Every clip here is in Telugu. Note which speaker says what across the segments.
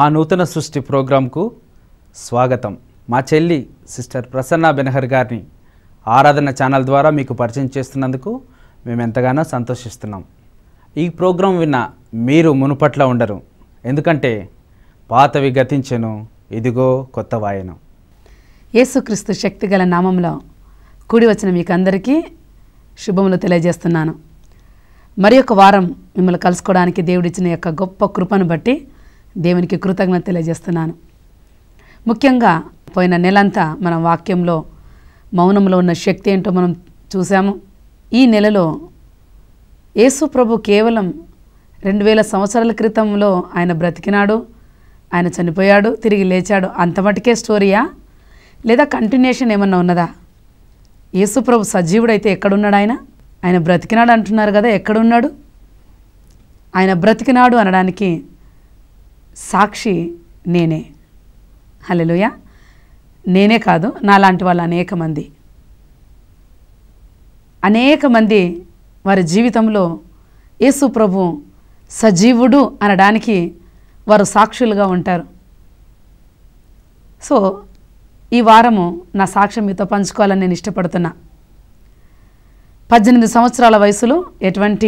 Speaker 1: మా నూతన సృష్టి ప్రోగ్రాంకు స్వాగతం. మా చెల్లి సిస్టర్ ప్రసన్న బెనహర్ గారిని ఆరాధన ఛానల్ ద్వారా మీకు పరిచయం చేస్తున్నందుకు మేము ఎంతగానో సంతోషిస్తున్నాం. ఈ ప్రోగ్రాం విన్న మీరు మునుపట్ల ఉండరు, ఎందుకంటే పాతవి గతించెను, ఇదిగో కొత్త వాయనం.
Speaker 2: యేసుక్రీస్తు శక్తిగల నామంలో కూడి వచ్చిన మీకు అందరికీ శుభములు తెలియజేస్తున్నాను. మరి ఒక వారం మిమ్మల్ని కలుసుకోవడానికి దేవుడిచ్చిన యొక్క గొప్ప కృపను బట్టి దేవునికి కృతజ్ఞత తెలియజేస్తున్నాను. ముఖ్యంగా పోయిన నెలంతా మనం వాక్యంలో మౌనంలో ఉన్న శక్తి ఏంటో మనం చూసాము. ఈ నెలలో యేసు ప్రభు కేవలం 2000 సంవత్సరాల క్రితంలో ఆయన బ్రతికినాడు, ఆయన చనిపోయాడు, తిరిగి లేచాడు, అంత మటుకే స్టోరీయా లేదా కంటిన్యూషన్ ఏమన్నా ఉన్నదా? యేసు ప్రభు సజీవుడైతే ఎక్కడున్నాడు? ఆయన బ్రతికినాడు అంటున్నారు కదా, ఎక్కడున్నాడు? ఆయన బ్రతికినాడు అనడానికి సాక్షి నేనే. హల్లెలూయా. నేనే కాదు, నాలాంటి వాళ్ళు అనేక మంది వారి జీవితంలో యేసు ప్రభు సజీవుడు అనడానికి వారు సాక్షులుగా ఉంటారు. సో ఈ వారము నా సాక్ష్యం మీతో పంచుకోవాలని నేను ఇష్టపడుతున్నా. 18 సంవత్సరాల వయసులో ఎటువంటి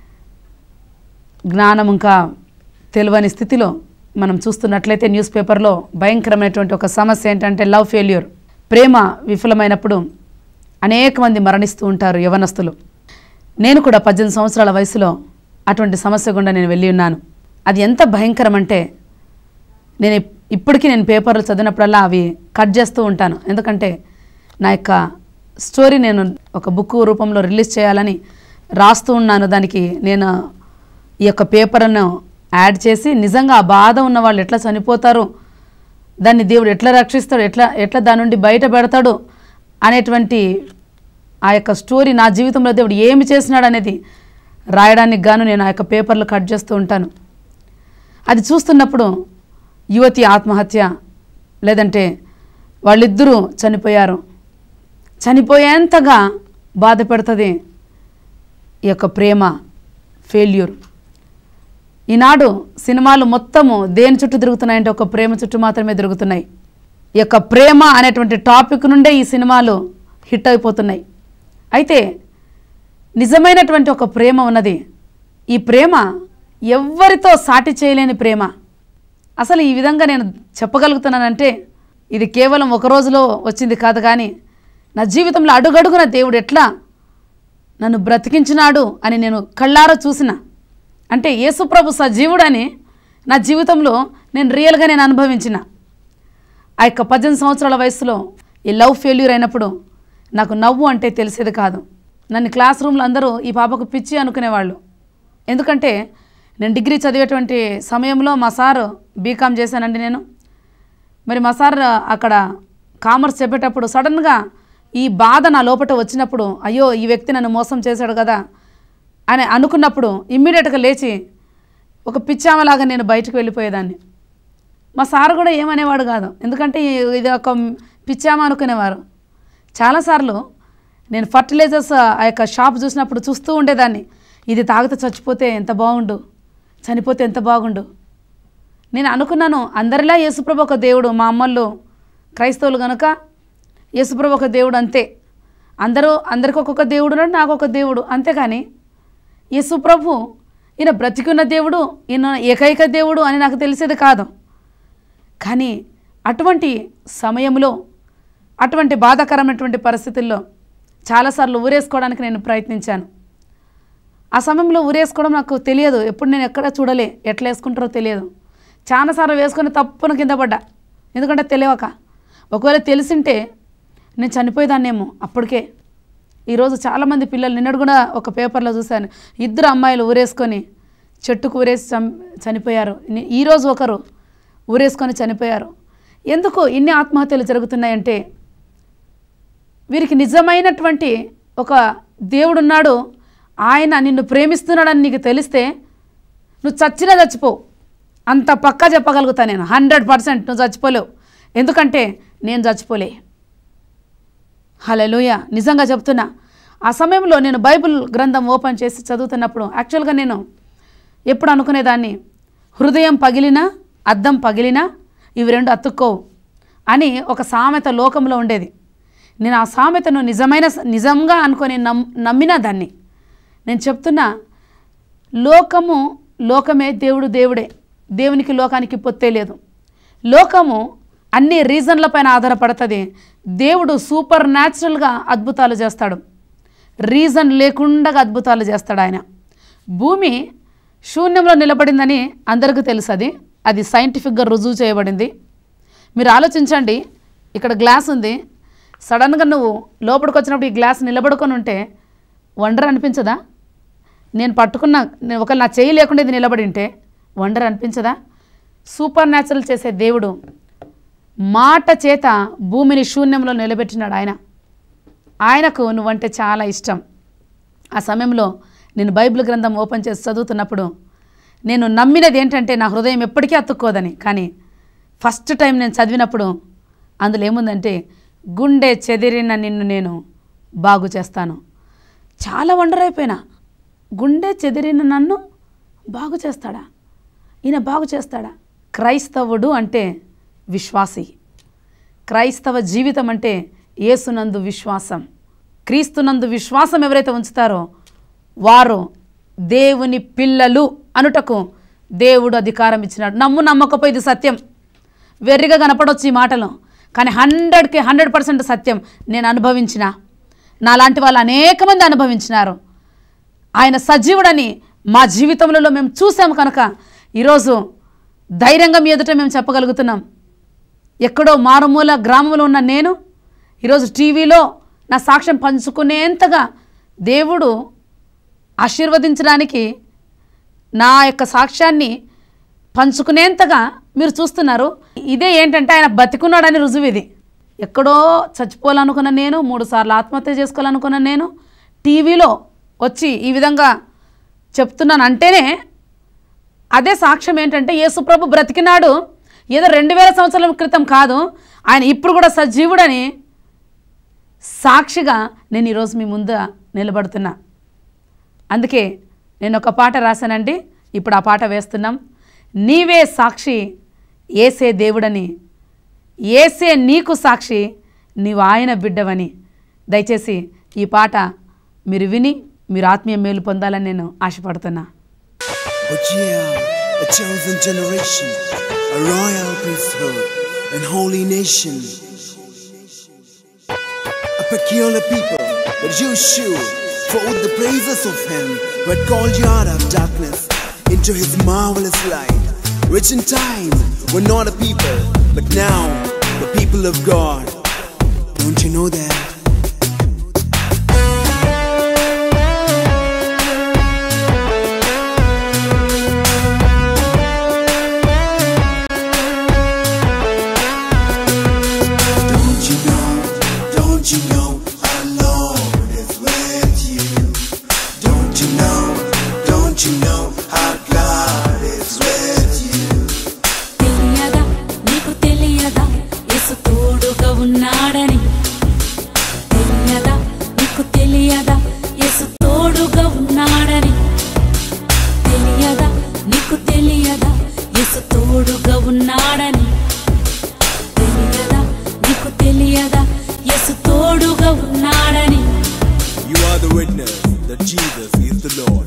Speaker 2: జ్ఞానం ఇంకా తెలియని స్థితిలో మనం చూస్తున్నట్లయితే న్యూస్ పేపర్లో భయంకరమైనటువంటి ఒక సమస్య ఏంటంటే లవ్ ఫెయిల్యూర్. ప్రేమ విఫలమైనప్పుడు అనేక మంది మరణిస్తూ ఉంటారు యవనస్తులు. నేను కూడా 18 సంవత్సరాల వయసులో అటువంటి సమస్య గుండా నేను వెళ్ళి ఉన్నాను. అది ఎంత భయంకరం అంటే ఇప్పటికీ నేను పేపర్లు చదివినప్పుడల్లా అవి కట్ చేస్తూ ఉంటాను. ఎందుకంటే నా యొక్క స్టోరీ నేను ఒక బుక్ రూపంలో రిలీజ్ చేయాలని రాస్తూ ఉన్నాను. దానికి నేను ఈ యొక్క పేపర్ను యాడ్ చేసి నిజంగా ఆ బాధ ఉన్న వాళ్ళు ఎట్లా చనిపోతారు, దాన్ని దేవుడు ఎట్లా రక్షిస్తాడు, ఎట్లా దాని నుండి బయటపెడతాడు అనేటువంటి ఆ యొక్క స్టోరీ, నా జీవితంలో దేవుడు ఏమి చేసినాడు అనేది రాయడానికి గాను నేను ఆ యొక్క పేపర్లు కట్ చేస్తూ ఉంటాను. అది చూస్తున్నప్పుడు యువతి ఆత్మహత్య, లేదంటే వాళ్ళిద్దరూ చనిపోయేంతగా బాధ పెడుతుంది ఈ యొక్క ప్రేమ ఫెయిల్యూర్. ఈనాడు సినిమాలు మొత్తము దేని చుట్టూ తిరుగుతున్నాయంటే ఒక ప్రేమ చుట్టూ మాత్రమే తిరుగుతున్నాయి. ఈ యొక్క ప్రేమ అనేటువంటి టాపిక్ నుండే ఈ సినిమాలు హిట్ అయిపోతున్నాయి. అయితే నిజమైనటువంటి ఒక ప్రేమ ఉన్నది. ఈ ప్రేమ ఎవ్వరితో సాటి చేయలేని ప్రేమ. అసలు ఈ విధంగా నేను చెప్పగలుగుతున్నానంటే ఇది కేవలం ఒక రోజులో వచ్చింది కాదు, కానీ నా జీవితంలో అడుగడుగున దేవుడు ఎట్లా నన్ను బ్రతికించినాడు అని నేను కళ్ళారా చూసిన. అంటే యేసుప్రభు సజీవుడని నా జీవితంలో నేను రియల్గా నేను అనుభవించిన. ఆ యొక్క 18 సంవత్సరాల వయసులో ఈ లవ్ ఫెయిల్యూర్ అయినప్పుడు నాకు నవ్వు అంటే తెలిసేది కాదు. నన్ను క్లాస్ రూమ్లో అందరూ ఈ పాపకు పిచ్చి అనుకునేవాళ్ళు. ఎందుకంటే నేను డిగ్రీ చదివేటువంటి సమయంలో మా సారు బీకామ్ చేశానండి నేను. మరి మా సార్ అక్కడ కామర్స్ చెప్పేటప్పుడు సడన్గా ఈ బాధ నా లోపల వచ్చినప్పుడు, అయ్యో ఈ వ్యక్తి నన్ను మోసం చేశాడు కదా అని అనుకున్నప్పుడు ఇమ్మీడియట్గా లేచి ఒక పిచ్చామలాగా నేను బయటకు వెళ్ళిపోయేదాన్ని. మా సార్ కూడా ఏమనేవాడు కాదు, ఎందుకంటే ఇది ఒక పిచ్చామ అనుకునేవారు. చాలాసార్లు నేను ఫర్టిలైజర్స్ ఆ యొక్క షాప్ చూసినప్పుడు చూస్తూ ఉండేదాన్ని, ఇది తాగితే చచ్చిపోతే ఎంత బాగుండు, చనిపోతే ఎంత బాగుండు. నేను అనుకున్నాను అందరిలా యేసుప్రభు ఒక దేవుడు, మా అమ్మళ్ళు క్రైస్తవులు కనుక యేసుప్రభు ఒక దేవుడు అంతే, అందరికీ ఒక్కొక్క దేవుడు ఉన్నాడు, నాకు ఒక దేవుడు, అంతేకాని యేసుప్రభు ఈయన బ్రతికున్న దేవుడు, ఈయన ఏకైక దేవుడు అని నాకు తెలిసేది కాదు. కానీ అటువంటి సమయంలో, అటువంటి బాధాకరమైనటువంటి పరిస్థితుల్లో చాలాసార్లు ఊరేసుకోవడానికి నేను ప్రయత్నించాను. ఆ సమయంలో ఊరేసుకోవడం నాకు తెలియదు, ఎప్పుడు నేను ఎక్కడ చూడలే, ఎట్లా వేసుకుంటారో తెలియదు. చాలాసార్లు వేసుకొని తప్పున కింద పడ్డా, ఎందుకంటే తెలియక. ఒకవేళ తెలిసింటే నేను చనిపోయేదాన్నేమో అప్పటికే. ఈరోజు చాలామంది పిల్లలు, నిన్నడు కూడా ఒక పేపర్లో చూశాను, 2 అమ్మాయిలు ఊరేసుకొని చెట్టుకు ఊరేసి చనిపోయారు. ఈరోజు ఒకరు ఊరేసుకొని చనిపోయారు. ఎందుకు ఇన్ని ఆత్మహత్యలు జరుగుతున్నాయంటే వీరికి నిజమైనటువంటి ఒక దేవుడున్నాడు, ఆయన నిన్ను ప్రేమిస్తున్నాడని నీకు తెలిస్తే నువ్వు చచ్చినా చచ్చిపో, అంత పక్కా చెప్పగలుగుతా నేను. 100% నువ్వు చచ్చిపోలేవు, ఎందుకంటే నేను చచ్చిపోలే. హల్లెలూయా. నిజంగా చెప్తున్నా. ఆ సమయంలో నేను బైబిల్ గ్రంథం ఓపెన్ చేసి చదువుతున్నప్పుడు యాక్చువల్గా నేను ఎప్పుడు అనుకునేదాన్ని, హృదయం పగిలినా అద్దం పగిలినా ఇవి రెండు అతుక్కోవు అని ఒక సామెత లోకంలో ఉండేది. నేను ఆ సామెతను నిజంగా అనుకొని నమ్మినా దాన్ని. నేను చెప్తున్నా, లోకమే, దేవుడు దేవుడే. దేవునికి లోకానికి పొత్తే లేదు. లోకము అన్ని రీజన్లపైన ఆధారపడుతుంది. దేవుడు సూపర్ న్యాచురల్గా అద్భుతాలు చేస్తాడు. రీజన్ లేకుండా అద్భుతాలు చేస్తాడు ఆయన. భూమి శూన్యంలో నిలబడిందని అందరికీ తెలుసు. అది సైంటిఫిక్గా రుజువు చేయబడింది. మీరు ఆలోచించండి, ఇక్కడ గ్లాస్ ఉంది. సడన్గా నువ్వు లోపలికి వచ్చినప్పుడు ఈ గ్లాస్ నిలబడుకొని ఉంటే వండర్ అనిపించదా? నేను ఒకవేళ నా చేయి లేకుండా ఇది నిలబడి ఉంటే వండర్ అనిపించదా? సూపర్ న్యాచురల్ చేసే దేవుడు మాట చేత భూమిని శూన్యంలో నిలబెట్టినాడు. ఆయనకు నువ్వంటే చాలా ఇష్టం. ఆ సమయంలో నేను బైబిల్ గ్రంథం ఓపెన్ చేసి చదువుతున్నప్పుడు నేను నమ్మినది ఏంటంటే నా హృదయం ఎప్పటికీ అతుక్కోదని. కానీ ఫస్ట్ టైం నేను చదివినప్పుడు అందులో ఏముందంటే, గుండె చెదిరిన నిన్ను నేను బాగు చేస్తాను. చాలా వండర్ అయిపోయినా, గుండె చెదిరిన నన్ను బాగు చేస్తాడా? ఈయన బాగు చేస్తాడా? క్రైస్తవుడు అంటే విశ్వాసి. క్రైస్తవ జీవితం అంటే యేసునందు విశ్వాసం. క్రీస్తునందు విశ్వాసం ఎవరైతే ఉంచుతారో వారు దేవుని పిల్లలు అనుటకు దేవుడు అధికారం ఇచ్చినాడు. నమ్మకపోయి ఇది సత్యం. వెర్రిగా కనపడవచ్చు ఈ మాటలు, కానీ 100కి 100% సత్యం. నేను అనుభవించిన, నాలాంటి వాళ్ళు అనేక మంది అనుభవించినారు. ఆయన సజీవుడని మా జీవితంలో మేము చూసాము కనుక ఈరోజు ధైర్యంగా మీ ఎదుట మేము చెప్పగలుగుతున్నాం. ఎక్కడో మారుమూల గ్రామంలో ఉన్న నేను ఈరోజు టీవీలో నా సాక్ష్యం పంచుకునేంతగా దేవుడు ఆశీర్వదించడానికి, నా యొక్క సాక్ష్యాన్ని పంచుకునేంతగా మీరు చూస్తున్నారు. ఇదే ఏంటంటే ఆయన బతికున్నాడని రుజువు. ఇది ఎక్కడో చచ్చిపోవాలనుకున్న నేను, 3 సార్లు ఆత్మహత్య చేసుకోవాలనుకున్న నేను టీవీలో వచ్చి ఈ విధంగా చెప్తున్నాను అంటేనే అదే సాక్ష్యం ఏంటంటే యేసుప్రభు బ్రతికినాడు. ఏదో 2000 సంవత్సరాల క్రితం కాదు, ఆయన ఇప్పుడు కూడా సజీవుడని సాక్షిగా నేను ఈరోజు మీ ముందు నిలబడుతున్నా. అందుకే నేను ఒక పాట రాశానండి. ఇప్పుడు ఆ పాట వేస్తున్నాం. నీవే సాక్షి ఏసే దేవుడని, ఏసే నీకు సాక్షి నీవు ఆయన బిడ్డవని. దయచేసి ఈ పాట మీరు విని మీరు ఆత్మీయ మేలు పొందాలని నేను ఆశపడుతున్నా.
Speaker 3: A chosen generation, a royal priesthood, and holy nation, a peculiar people that you should for the praises of him who had called you out of darkness into his marvelous light, which in time were not a people, but now the people of God. Don't you know that? You are the witness that Jesus is the Lord.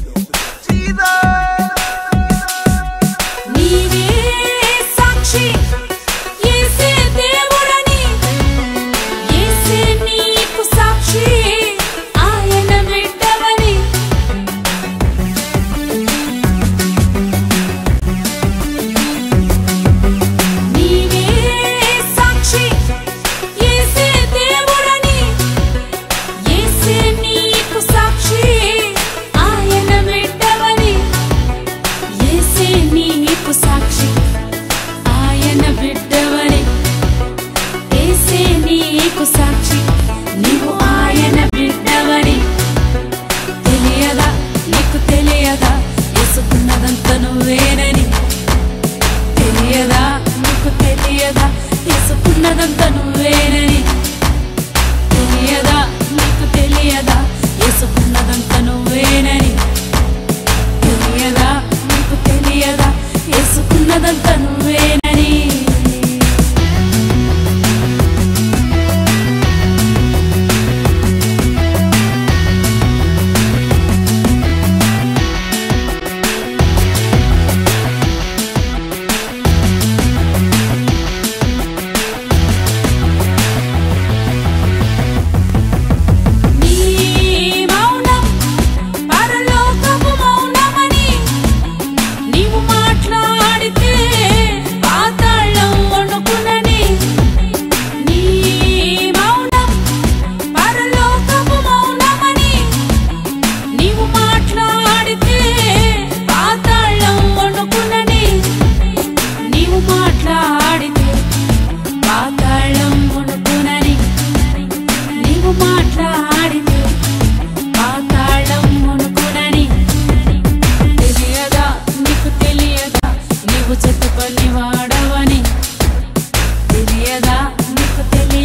Speaker 4: ఉన్నదంతా నువ్వేనని తెలియదా, నీకు తెలియదా, యేసుకున్నదంతా నువ్వేనని తెలియదా, నీకు తెలియదా, యేసుకున్నదంతా నువ్వేనని.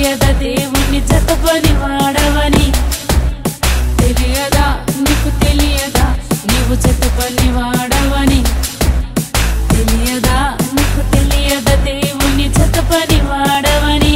Speaker 4: తెలియదా దేవుని జతపని వాడవని తెలియదా నీకు తెలియదా నీవు జతపని వాడవని తెలియదా నీకు తెలియదా దేవుని జతపని వాడవని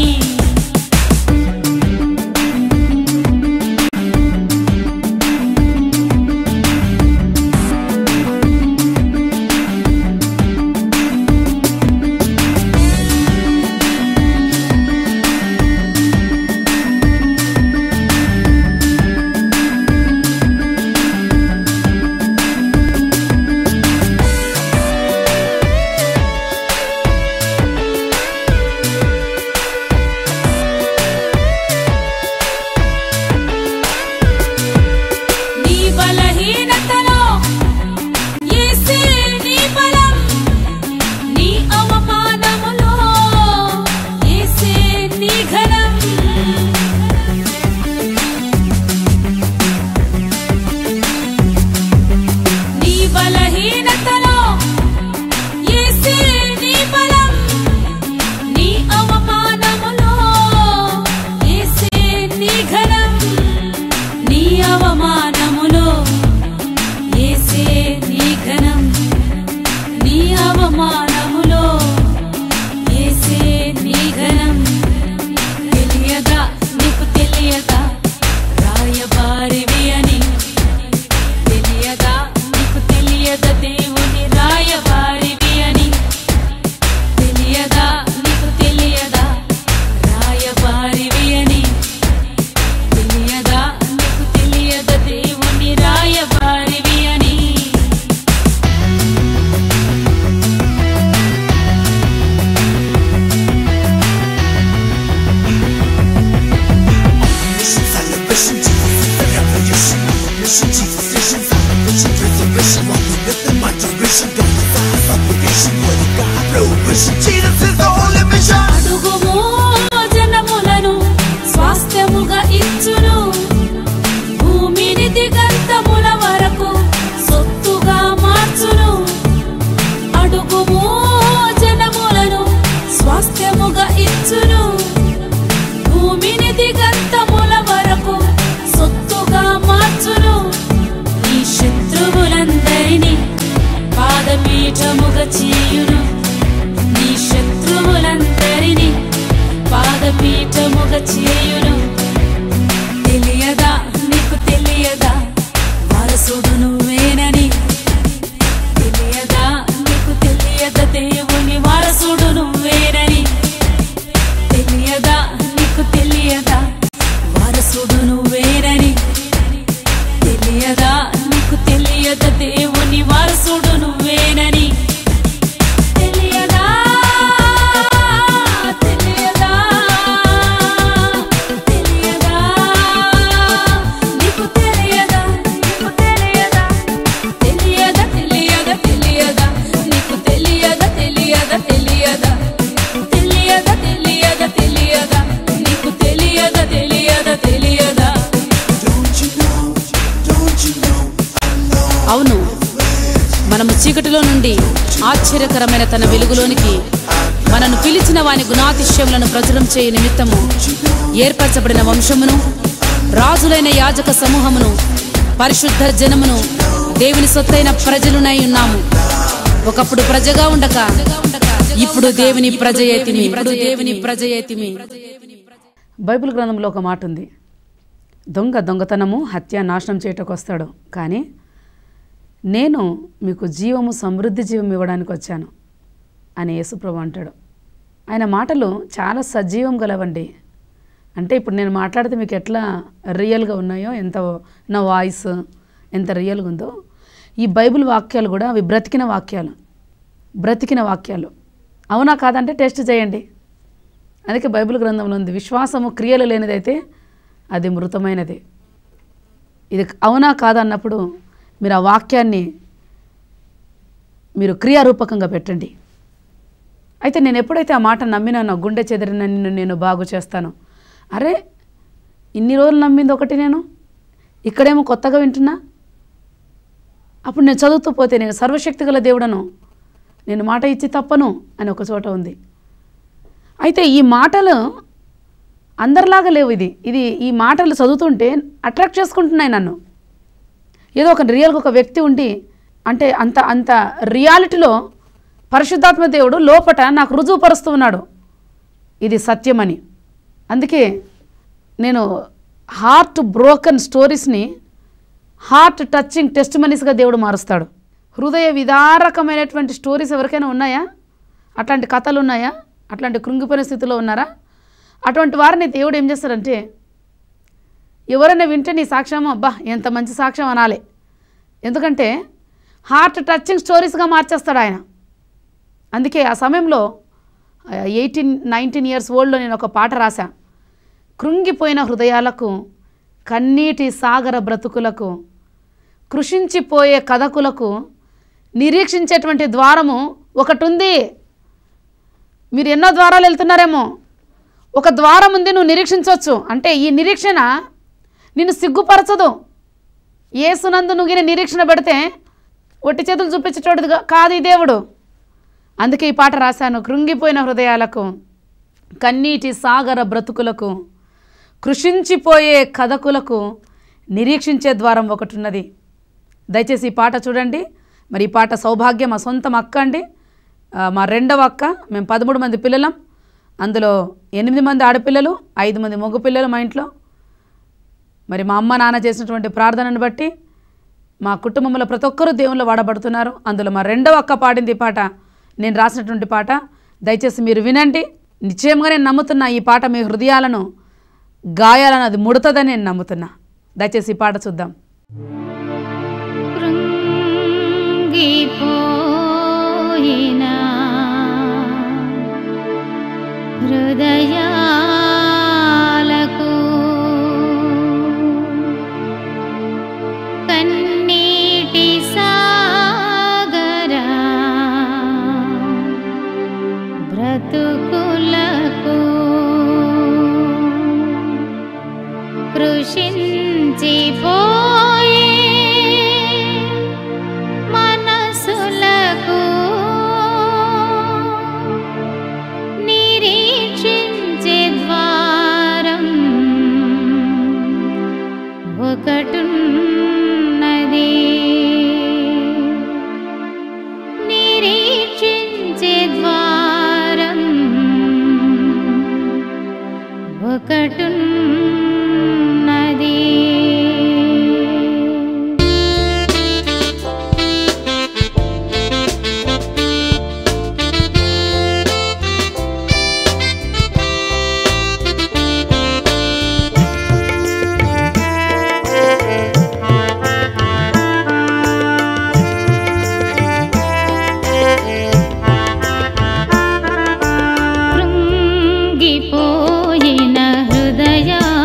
Speaker 2: చీకటిలో నుండి ఆశ్చర్యకరమైన తన వెలుగులోనికి మనను పిలిచిన వాని గుణాతిశయములను ప్రచురం చేయు నిమిత్తము ఏర్పరచబడిన వంశమును రాజులైన యాజక సమూహమును పరిశుద్ధ జనమును దేవుని సొత్తైన ప్రజలునై ఉన్నాము. ఒకప్పుడు ప్రజగా ఉండక ఇప్పుడు దేవుని ప్రజయతిమి. బైబిల్ గ్రంథంలో ఒక మాట ఉంది, దొంగతనము హత్య నాశనం చేయటకు వస్తాడు, కానీ నేను మీకు జీవము సమృద్ధి జీవం ఇవ్వడానికి వచ్చాను అని యేసుప్రభు అంటాడు. ఆయన మాటలు చాలా సజీవం గలవండి. అంటే ఇప్పుడు నేను మాట్లాడితే మీకు ఎట్లా రియల్గా ఉన్నాయో, ఎంత నా వాయిస్ ఎంత రియల్గా ఉందో, ఈ బైబిల్ వాక్యాలు కూడా అవి బ్రతికిన వాక్యాలు. అవునా కాదంటే టెస్ట్ చేయండి. అందుకే బైబిల్ గ్రంథంలో ఉంది, విశ్వాసము క్రియలు లేనిదైతే అది మృతమైనది. ఇది అవునా కాదన్నప్పుడు మీరు ఆ వాక్యాన్ని మీరు క్రియారూపకంగా పెట్టండి. అయితే నేను ఎప్పుడైతే ఆ మాట నమ్మినానో, గుండె చెదిరిన నిన్ను నేను బాగు చేస్తాను, అరే ఇన్ని రోజులు నమ్మింది ఒకటి, నేను ఇక్కడేమో కొత్తగా వింటున్నా. అప్పుడు నేను చదువుతూ పోతే నేను సర్వశక్తి గల దేవుడను, నేను మాట ఇచ్చి తప్పను అని ఒక చోట ఉంది. అయితే ఈ మాటలు అందరిలాగా లేవు. ఇది ఈ మాటలు చదువుతుంటే అట్రాక్ట్ చేసుకుంటున్నాయి నన్ను. ఏదో ఒక రియల్గా ఒక వ్యక్తి ఉండి అంటే అంత రియాలిటీలో పరిశుద్ధాత్మ దేవుడు లోపట నాకు రుజువుపరుస్తూ ఉన్నాడు ఇది సత్యమని. అందుకే నేను హార్ట్ బ్రోకన్ స్టోరీస్ని హార్ట్ టచింగ్ టెస్టిమనీస్గా దేవుడు మారుస్తాడు. హృదయ విదారకమైనటువంటి స్టోరీస్ ఎవరికైనా ఉన్నాయా? అట్లాంటి కథలు ఉన్నాయా? అట్లాంటి కృంగిపోయిన స్థితిలో ఉన్నారా? అటువంటి వారిని దేవుడు ఏం చేస్తాడంటే, ఎవరైనా వింటే నీ సాక్ష్యం అబ్బా ఎంత మంచి సాక్ష్యం అనాలి. ఎందుకంటే హార్ట్ టచింగ్ స్టోరీస్గా మార్చేస్తాడు ఆయన. అందుకే ఆ సమయంలో 18-19 ఇయర్స్ ఓల్డ్లో నేను ఒక పాట రాశా. కృంగిపోయిన హృదయాలకు, కన్నీటి సాగర బ్రతుకులకు, కృషించిపోయే కథకులకు నిరీక్షించేటువంటి ద్వారము ఒకటి ఉంది. మీరు ఎన్నో ద్వారాలు వెళ్తున్నారేమో, ఒక ద్వారం ఉంది, నువ్వు నిరీక్షించవచ్చు. అంటే ఈ నిరీక్షణ నిన్ను సిగ్గుపరచదు. యేసునందు నువ్వు నిరీక్షణ పెడితే ఒట్టి చేతులు చూపించేటోడు కాదు ఈ దేవుడు. అందుకే ఈ పాట రాశాను. కృంగిపోయిన హృదయాలకు, కన్నీటి సాగర బ్రతుకులకు, కృషించిపోయే కథకులకు నిరీక్షించే ద్వారం ఒకటి ఉన్నది. దయచేసి ఈ పాట చూడండి. మరి ఈ పాట సౌభాగ్యం మా సొంతం అక్క అండి, మా రెండవ అక్క. మేము 13 మంది పిల్లలం. అందులో 8 మంది ఆడపిల్లలు, 5 మంది మగ పిల్లలు మా ఇంట్లో. మరి మా అమ్మ నాన్న చేసినటువంటి ప్రార్థనను బట్టి మా కుటుంబంలో ప్రతి ఒక్కరూ దేవుళ్ళు వాడబడుతున్నారు. అందులో మా రెండవ అక్క పాడింది ఈ పాట, నేను రాసినటువంటి పాట. దయచేసి మీరు వినండి. నిశ్చయంగా నేను నమ్ముతున్నా ఈ పాట మీ హృదయాలను గాయాలను అది ముడుతుందని నేను నమ్ముతున్నా. దయచేసి ఈ పాట చూద్దాం.
Speaker 5: హృదయాలకు కన్నీటి సాగర బ్రతుకులకు కృషించిపోయే మనసులకు నిరీక్షించే ద్వారం ఒకటున్నది. నిరీక్షించే ద్వారం ఒకటున్నది. కృంగిపోయిన హృదయా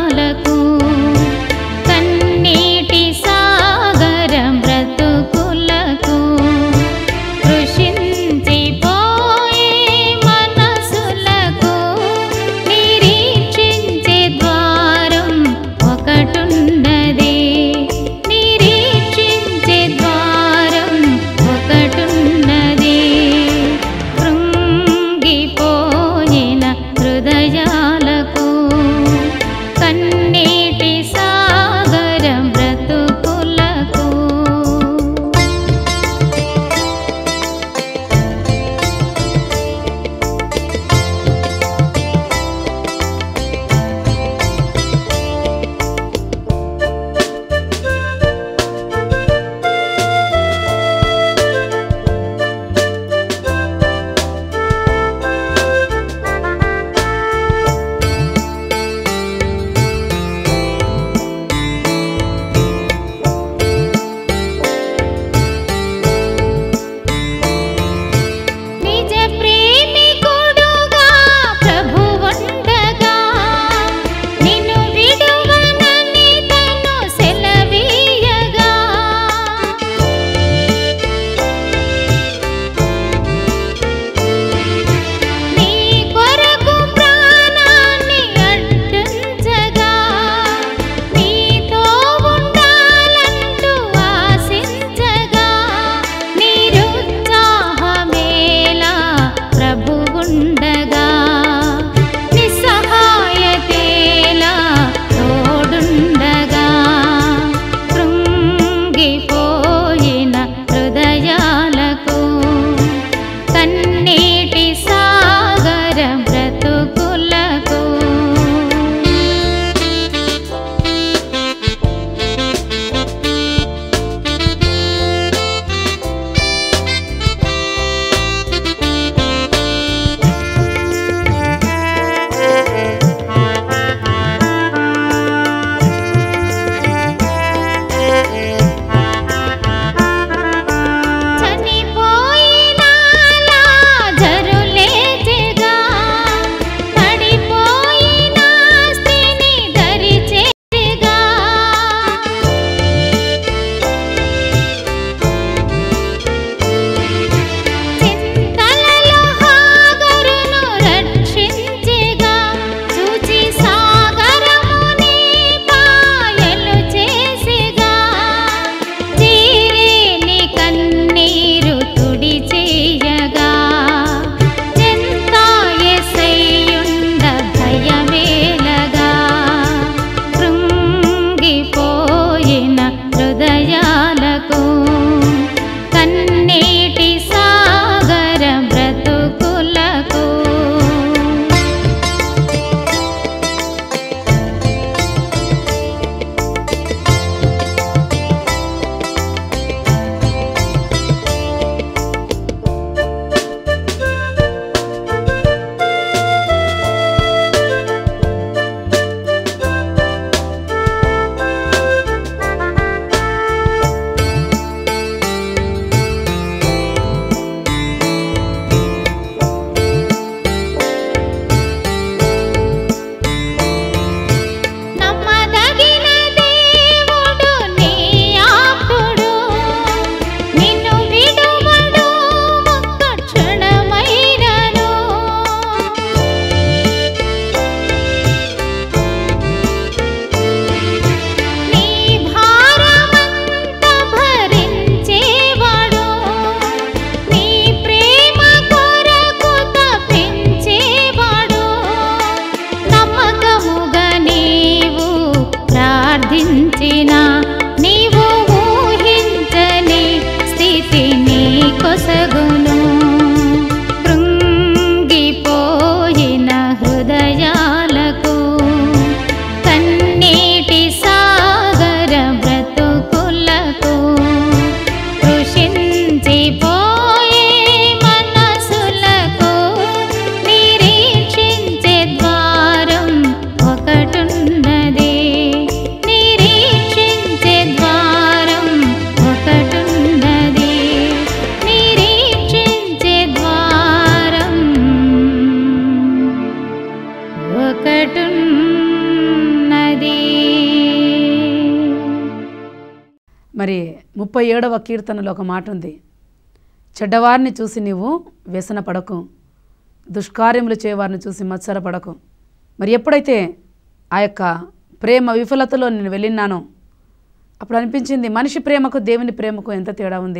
Speaker 2: మరి 37వ కీర్తనలో ఒక మాట ఉంది, చెడ్డవారిని చూసి నీవు వ్యసన పడకు, దుష్కార్యములు చేయవారిని చూసి మత్సర పడకు. మరి ఎప్పుడైతే ఆ యొక్క ప్రేమ విఫలతలో నేను వెళ్ళినానో అప్పుడు అనిపించింది మనిషి ప్రేమకు దేవుని ప్రేమకు ఎంత తేడా ఉంది.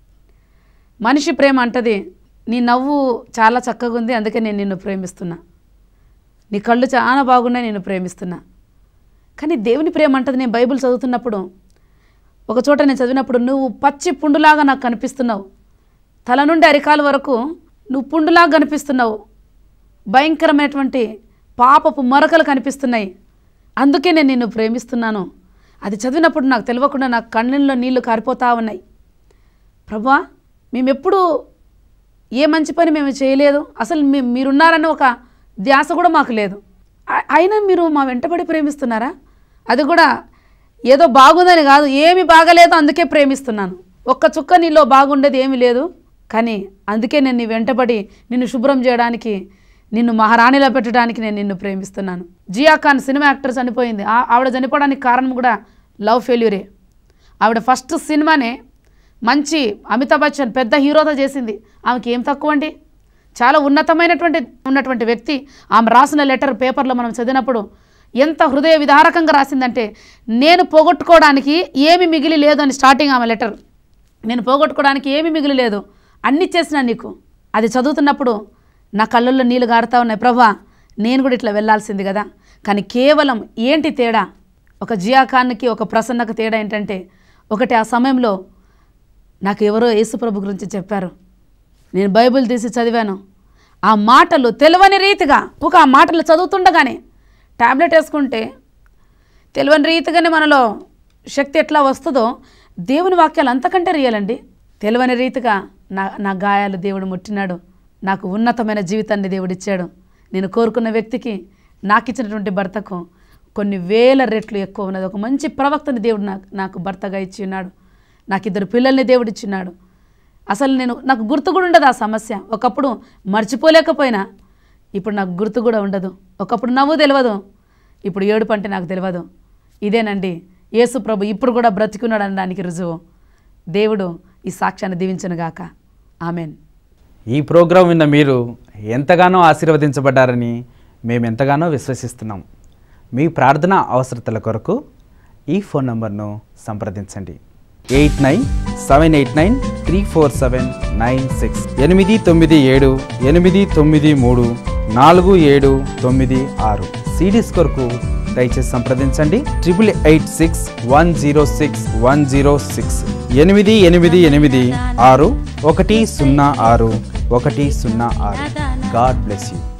Speaker 2: మనిషి ప్రేమ అంటది, నీ నవ్వు చాలా చక్కగా ఉంది అందుకే నేను నిన్ను ప్రేమిస్తున్నా, నీ కళ్ళు చాలా బాగున్నాయి నేను ప్రేమిస్తున్నా. కానీ దేవుని ప్రేమ అంటది, నేను బైబిల్ చదువుతున్నప్పుడు ఒక చోట నేను చదివినప్పుడు, నువ్వు పచ్చి పుండులాగా నాకు కనిపిస్తున్నావు, తల నుండి అరికాల వరకు నువ్వు పుండులాగా కనిపిస్తున్నావు, భయంకరమైనటువంటి పాపపు మరకలు కనిపిస్తున్నాయి, అందుకే నేను నిన్ను ప్రేమిస్తున్నాను. అది చదివినప్పుడు నాకు తెలియకుండా నాకు కళ్ళల్లో నీళ్లు కారిపోతూ ఉన్నాయి. ప్రభువా, మేమెప్పుడు ఏ మంచి పని మేము చేయలేదు, అసలు మీరున్నారని ఒక ధ్యాస కూడా మాకు లేదు, అయినా మీరు మా వెంటబడి ప్రేమిస్తున్నారా? అది కూడా ఏదో బాగుందని కాదు, ఏమి బాగలేదు అందుకే ప్రేమిస్తున్నాను, ఒక్క చుక్క నీలో బాగుండేది ఏమీ లేదు, కానీ అందుకే నేను నీ వెంటబడి నిన్ను శుభ్రం చేయడానికి, నిన్ను మహారాణిలో పెట్టడానికి నేను నిన్ను ప్రేమిస్తున్నాను. జియా ఖాన్ సినిమా యాక్టర్ చనిపోయింది. ఆవిడ చనిపోవడానికి కారణం కూడా లవ్ ఫెయిల్యూరే. ఆవిడ ఫస్ట్ సినిమానే మంచి అమితాబ్ బచ్చన్ పెద్ద హీరోతో చేసింది. ఆమెకి ఏం తక్కువ అండి, చాలా ఉన్నటువంటి వ్యక్తి. ఆమె రాసిన లెటర్ పేపర్లో మనం చదివినప్పుడు ఎంత హృదయ విదారకంగా రాసిందంటే, నేను పోగొట్టుకోవడానికి ఏమి మిగిలి లేదు అని స్టార్టింగ్ ఆమె లెటర్. నేను పోగొట్టుకోవడానికి ఏమి మిగిలి లేదు, అన్నీ చేసినా నీకు. అది చదువుతున్నప్పుడు నా కళ్ళల్లో నీళ్ళు గారుతూ ఉన్నాయి, ప్రభా నేను కూడా ఇట్లా వెళ్ళాల్సింది కదా. కానీ కేవలం ఏంటి తేడా, ఒక జియా ఖాన్కి ఒక ప్రసన్నకు తేడా ఏంటంటే, ఒకటి ఆ సమయంలో నాకు ఎవరో యేసుప్రభు గురించి చెప్పారు, నేను బైబిల్ తీసి చదివాను, ఆ మాటలు తెలియని రీతిగా ఆ మాటలు చదువుతుండగానే ట్యాబ్లెట్ వేసుకుంటే తెలియని రీతిగానే మనలో శక్తి ఎట్లా వస్తుందో దేవుని వాక్యాలు అంతకంటే రియల్ అండి. తెలియని రీతిగా నా గాయాలు దేవుడు ముట్టినాడు, నాకు ఉన్నతమైన జీవితాన్ని దేవుడు ఇచ్చాడు. నేను కోరుకున్న వ్యక్తికి నాకు ఇచ్చినటువంటి భర్తకు కొన్ని వేల రెట్లు ఎక్కువ ఉన్నది. ఒక మంచి ప్రవక్తని దేవుడు నాకు భర్తగా ఇచ్చి ఉన్నాడు, నాకు 2 పిల్లల్ని దేవుడు ఇచ్చిన్నాడు. అసలు నాకు గుర్తు కూడా ఉండదు ఆ సమస్య. ఒకప్పుడు మర్చిపోలేకపోయినా ఇప్పుడు నాకు గుర్తు కూడా ఉండదు. ఒకప్పుడు నవ్వు తెలియదు, ఇప్పుడు ఏడుపు అంటే నాకు తెలియదు. ఇదేనండి యేసు ప్రభు ఇప్పుడు కూడా బ్రతికున్నాడు అనడానికి రుజువు. దేవుడు ఈ సాక్ష్యాన్ని దీవించునుగాక. ఆమెన్.
Speaker 1: ఈ ప్రోగ్రాం విన్న మీరు ఎంతగానో ఆశీర్వదించబడ్డారని మేము ఎంతగానో విశ్వసిస్తున్నాం. మీ ప్రార్థన అవసరతల కొరకు ఈ ఫోన్ నంబర్ను సంప్రదించండి. 8978934796 897-893-4796. CDs కొరకు దయచేసి సంప్రదించండి 8861061006 888 6 106 106. God bless you.